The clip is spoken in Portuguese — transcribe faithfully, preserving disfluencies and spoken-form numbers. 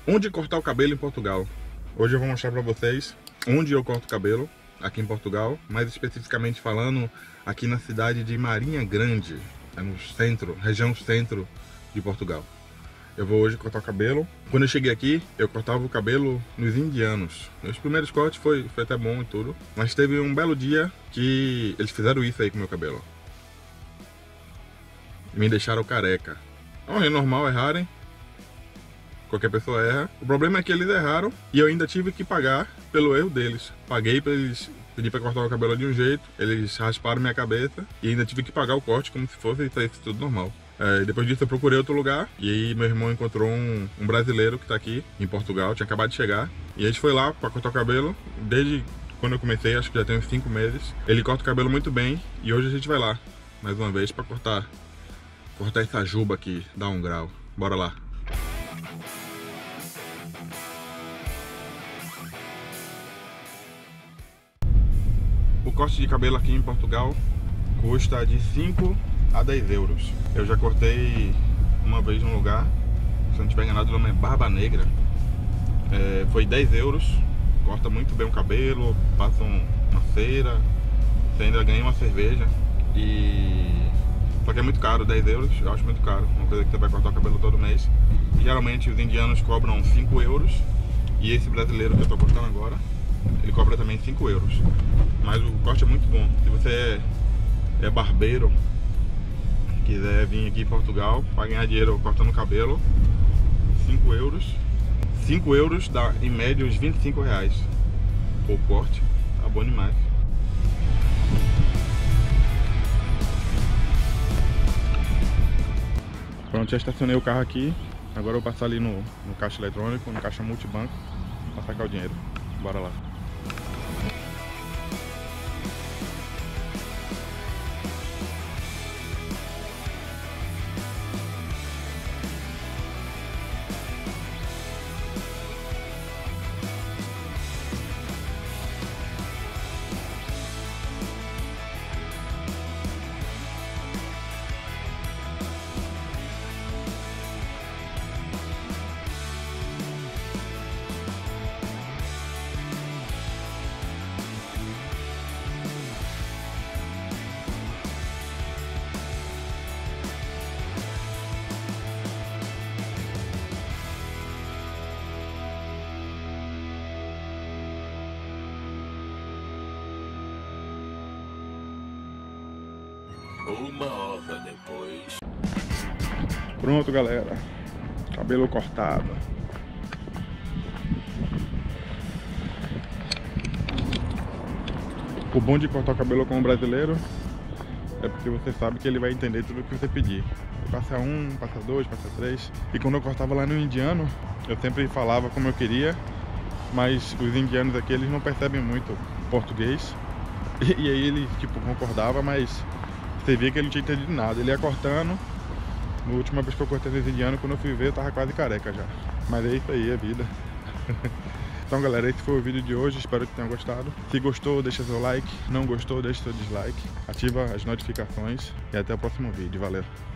Onde cortar o cabelo em Portugal. Hoje eu vou mostrar pra vocês onde eu corto o cabelo aqui em Portugal, mais especificamente falando aqui na cidade de Marinha Grande, é no centro, região centro de Portugal. Eu vou hoje cortar o cabelo. Quando eu cheguei aqui, eu cortava o cabelo nos indianos. Meus primeiros cortes foi, foi até bom e tudo, mas teve um belo dia que eles fizeram isso aí com o meu cabelo. Me deixaram careca. Não é normal errarem. Qualquer pessoa erra. O problema é que eles erraram e eu ainda tive que pagar pelo erro deles. Paguei para eles, pedi para cortar o cabelo de um jeito, eles rasparam minha cabeça e ainda tive que pagar o corte como se fosse isso aí, tudo normal. É, depois disso eu procurei outro lugar e aí meu irmão encontrou um, um brasileiro que tá aqui em Portugal, tinha acabado de chegar. E a gente foi lá para cortar o cabelo, desde quando eu comecei, acho que já tem uns cinco meses. Ele corta o cabelo muito bem e hoje a gente vai lá, mais uma vez, para cortar, cortar essa juba aqui, dar um grau. Bora lá. O corte de cabelo aqui em Portugal custa de cinco a dez euros. Eu já cortei uma vez num lugar, se não estiver enganado, o nome é Barba Negra. É, foi dez euros, corta muito bem o cabelo, passa um, uma cera, você ainda ganha uma cerveja. E só que é muito caro, dez euros, eu acho muito caro, uma coisa que você vai cortar o cabelo todo mês. E geralmente os indianos cobram cinco euros e esse brasileiro que eu tô cortando agora, ele cobra também cinco euros. Mas o corte é muito bom. Se você é, é barbeiro, quiser vir aqui em Portugal para ganhar dinheiro cortando o cabelo, cinco euros. cinco euros dá em média uns vinte e cinco reais por corte. Tá bom demais. Pronto, já estacionei o carro aqui. Agora eu vou passar ali no, no caixa eletrônico, no caixa multibanco, para sacar o dinheiro. Bora lá. Uma hora depois. Pronto, galera. Cabelo cortado. O bom de cortar o cabelo com um brasileiro é porque você sabe que ele vai entender tudo o que você pedir. Passa um, passa dois, passa três. E quando eu cortava lá no indiano, eu sempre falava como eu queria, mas os indianos aqui, eles não percebem muito português. E, e aí ele, tipo, concordava, mas você via que ele não tinha entendido nada. Ele ia cortando. Na última vez que eu cortei esse indiano, quando eu fui ver, eu tava quase careca já. Mas é isso aí, é vida. Então, galera, esse foi o vídeo de hoje. Espero que tenham gostado. Se gostou, deixa seu like. Não gostou, deixa seu dislike. Ativa as notificações. E até o próximo vídeo. Valeu!